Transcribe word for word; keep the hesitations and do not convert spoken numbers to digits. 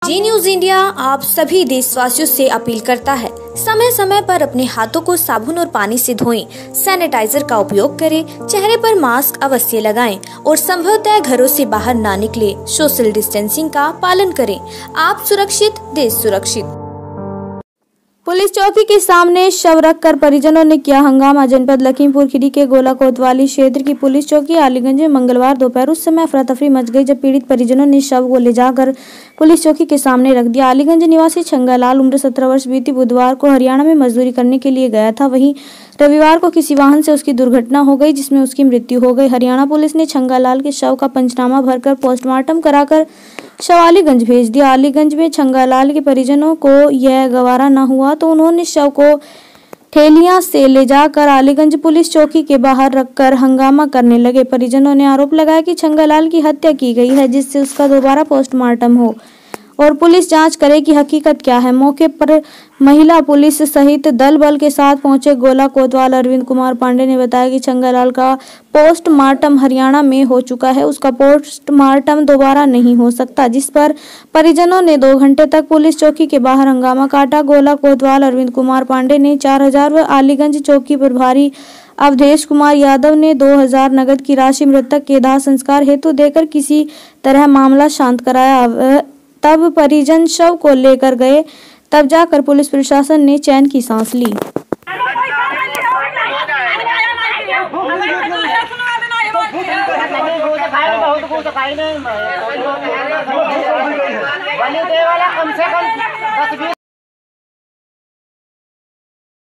जी news India आप सभी देशवासियों से अपील करता है, समय समय पर अपने हाथों को साबुन और पानी से धोएं, सैनिटाइजर का उपयोग करें, चेहरे पर मास्क अवश्य लगाएं और संभवतः घरों से बाहर ना निकले। सोशल डिस्टेंसिंग का पालन करें। आप सुरक्षित, देश सुरक्षित। पुलिस चौकी के सामने शव रखकर परिजनों ने किया हंगामा। जनपद लखीमपुर खीरी के गोला कोतवाली क्षेत्र की पुलिस चौकी अलीगंज में मंगलवार दोपहर उस समय अफरा तफरी मच गई जब पीड़ित परिजनों ने शव को ले जाकर पुलिस चौकी के सामने रख दिया। अलीगंज निवासी छंगालाल उम्र सत्रह वर्ष बीती बुधवार को हरियाणा में मजदूरी करने के लिए गया था। वहीं रविवार को किसी वाहन से उसकी दुर्घटना हो गई जिसमें उसकी मृत्यु हो गई। हरियाणा पुलिस ने छंगालाल के शव का पंचनामा भरकर पोस्टमार्टम कराकर शव अलीगंज भेज दिया। अलीगंज में छंगालाल के परिजनों को यह गवारा न हुआ तो उन्होंने शव को ठेलियां से ले जाकर अलीगंज पुलिस चौकी के बाहर रखकर हंगामा करने लगे। परिजनों ने आरोप लगाया कि छंगालाल की हत्या की गई है जिससे उसका दोबारा पोस्टमार्टम हो और पुलिस जांच करे कि हकीकत क्या है। मौके पर महिला पुलिस सहित दल बल के साथ पहुंचे गोला कोतवाल अरविंद कुमार पांडे ने बताया कि छंगालाल का पोस्टमार्टम हरियाणा में हो चुका है, उसका पोस्टमार्टम दोबारा नहीं हो सकता, जिस पर परिजनों ने दो घंटे तक पुलिस चौकी के बाहर हंगामा काटा। गोला कोतवाल अरविंद कुमार पांडे ने चार हजार व अलीगंज चौकी प्रभारी अवधेश कुमार यादव ने दो हजार नगद की राशि मृतक के दाह संस्कार हेतु देकर किसी तरह मामला शांत कराया। तब परिजन शव को लेकर गए, तब जाकर पुलिस प्रशासन ने चैन की सांस ली। कम से कम दस बीस